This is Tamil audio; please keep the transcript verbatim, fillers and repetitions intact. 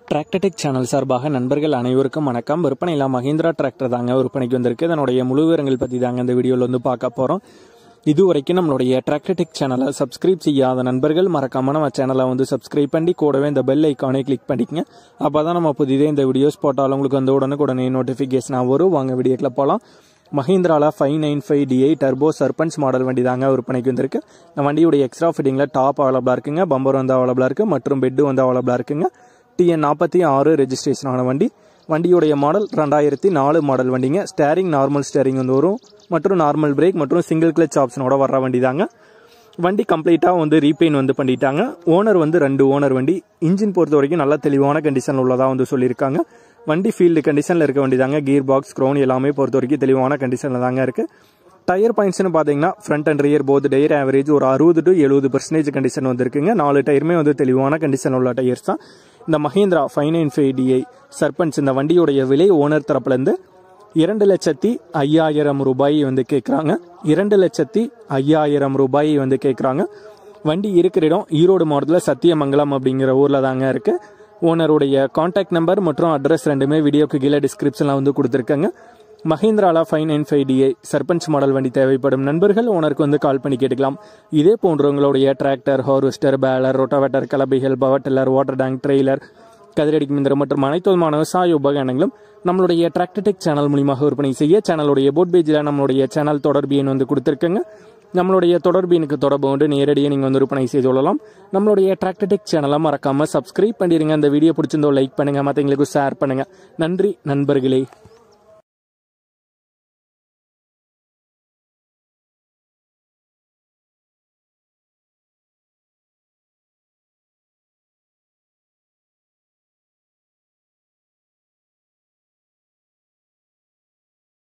டிராக்டர் டெக் சேனல் சார்பாக நண்பர்கள் அனைவருக்கும் வணக்கம். விற்பனையில் மஹிந்திரா டிராக்டர் தாங்க விற்பனைக்கு வந்திருக்கு. இதனுடைய முழு விவரங்கள் பற்றி தாங்க இந்த வீடியோவில் வந்து பார்க்க போகிறோம். இது வரைக்கும் நம்மளுடைய டிராக்டர் டெக் சேனலை சப்ஸ்கிரைப் செய்யாத நண்பர்கள் மறக்காம நம்ம சேனலை வந்து சப்ஸ்கிரைப் பண்ணி கூடவே இந்த பெல் ஐக்கானே கிளிக் பண்ணிக்கங்க. அப்போ தான் நம்ம புதிதே இந்த வீடியோஸ் போட்டாலும் உங்களுக்கு வந்து உடனுக்குடனே நோட்டிஃபிகேஷனாக வரும். வாங்க வீடியோக்கில் போகலாம். மஹிந்திராவில் five nine five DI turbo Sarpanch model வண்டி தாங்க விற்பனைக்கு வந்திருக்கு. இந்த வண்டியுடைய எக்ஸ்ட்ரா ஃபிட்டிங்கில் டாப் அவைலபிளாக இருக்குங்க, பம்பர் வந்து அவைலபிளாக இருக்குது மற்றும் பெட்டு வந்து அவைலபிளாக இருக்குங்க. டிஎன் நாற்பத்தி ஆறு ரெஜிஸ்ட்ரேஷனான வண்டி. வண்டியுடைய மாடல் ரெண்டாயிரத்தி நாலு மாடல் வண்டிங்க. ஸ்டேரிங் நார்மல் ஸ்டேரிங் வந்து வரும் மற்றும் நார்மல் பிரேக் மற்றும் சிங்கிள் கிளச் ஆப்ஷனோட வர்ற வண்டி தாங்க. வண்டி கம்ப்ளீட்டாக வந்து ரீபெயின் வந்து பண்ணிட்டாங்க. ஓனர் வந்து ரெண்டு ஓனர் வண்டி. இன்ஜின் பொறுத்த வரைக்கும் நல்ல தெளிவான கண்டிஷனில் உள்ளதாக வந்து சொல்லியிருக்காங்க. வண்டி ஃபீல்டு கண்டிஷனில் இருக்க வண்டி தாங்க. கியர் பாக்ஸ் க்ரௌன் எல்லாமே பொறுத்த வரைக்கும் தெளிவான கண்டிஷனில் தாங்க இருக்குது. டயர் பாயிண்ட்ஸ்னு பார்த்தீங்கன்னா front and rear both tyre average ஒரு அறுபது டு எழுபது பர்சன்டேஜ் கண்டிஷன் வந்துருக்குங்க. நாலு டயருமே வந்து தெளிவான கண்டிஷன் உள்ள டயர்ஸ் தான். இந்த Mahindra five nine five DI Sarpanch இந்த வண்டியுடைய விலை ஓனர் தரப்புலேருந்து இரண்டு லட்சத்தி ஐயாயிரம் ரூபாய் வந்து கேட்குறாங்க. இரண்டு லட்சத்தி ஐயாயிரம் ரூபாய் வந்து கேட்குறாங்க. வண்டி இருக்கிற இடம் ஈரோடு மாவட்டத்தில் சத்தியமங்கலம் அப்படிங்கிற ஊரில் தாங்க இருக்குது. ஓனருடைய கான்டாக்ட் நம்பர் மற்றும் அட்ரஸ் ரெண்டுமே வீடியோக்கு கீழே டிஸ்கிரிப்ஷனில் வந்து கொடுத்துருக்காங்க. மஹிந்திராவில் five nine five DI Sarpanch model வண்டி தேவைப்படும் நண்பர்கள் ஓனருக்கு வந்து கால் பண்ணி கேட்டுக்கலாம். இதே போன்றவங்களுடைய டிராக்டர், ஹார்வெஸ்டர், பேலர், ரொட்டாவேட்டர், கலபைகள், power tiller, water tank, trailer, கதிரடிக்கு மிந்திரம் மற்றும் அனைத்து விதமான விவசாய உபகரணங்களும் நம்மளுடைய டிராக்டர் டெக் சேனல் மூலியமாக விற்பனை செய்ய சேனலுடைய போட் பேஜில் நம்மளுடைய சேனல் தொடர்பு எண் வந்து கொடுத்துருக்கங்க. நம்மளுடைய தொடர்பு எனக்கு தொடர்பு கொண்டு நேரடியாக நீங்கள் வந்து விற்பனை செய்து கொள்ளலாம். நம்மளுடைய டிராக்டர் டெக் சேனலை மறக்காமல் சப்ஸ்கிரைப் பண்ணிடுங்க. இந்த வீடியோ பிடிச்சிருந்தோ லைக் பண்ணுங்கள், மற்றவங்களுக்கு ஷேர் பண்ணுங்கள். நன்றி நண்பர்களே.